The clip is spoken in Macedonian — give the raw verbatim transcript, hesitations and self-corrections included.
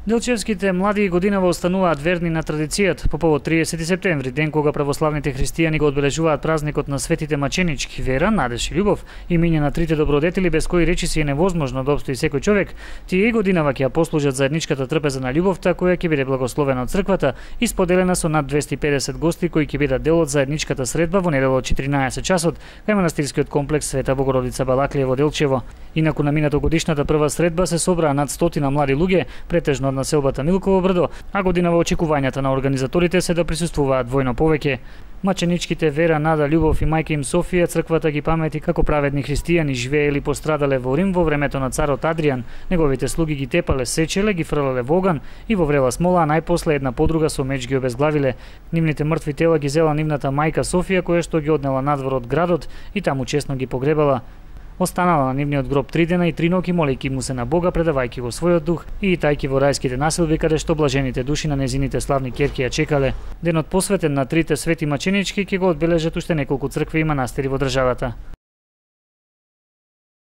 Делчевските млади годинава остануваат верни на традицијата по повод триесети септември, ден кога православните христијани го одбележуваат празникот на светите маченички вера, надеж и љубов, имиња на трите добродетели без кои речиси е невозможно да обстои секој човек. Тие и годинава ќе ја послужат заедничката трпеза на љубовта која ќе биде благословена од црквата и споделена со над двесте и педесет гости кои ќе бидат дел од заедничката средба во недела од четиринаесет часот кај манастирскиот комплекс Света Богородица Балаклија во Делчево. Инаку на минатогодишната прва средба се собраа над стотина млади луѓе, претежно од населбата Милково брдо, а годинава очекувањата на организаторите се да присуствуваат двојно повеќе. Маченичките вера, нада, љубов и мајка им Софија црквата ги памети како праведни христијани живеели пострадале во Рим во времето на царот Адријан. Неговите слуги ги тепале, сечеле, ги фрлале во оган и во врела смола, а најпосле една подруга со меч ги обезглавиле. Нивните мртви тела ги зела нивната мајка Софија, која што ги однела надвор од градот и таму честно ги погребала. Останала на нивниот гроб три дена и три ноќи молејќи му се на Бога, предавајќи го својот дух и итајќи во рајските населби каде што блажените души на незините славни ќерки ја чекале. Денот посветен на трите свети маченички ќе го одбележат уште неколку цркви и манастири во државата.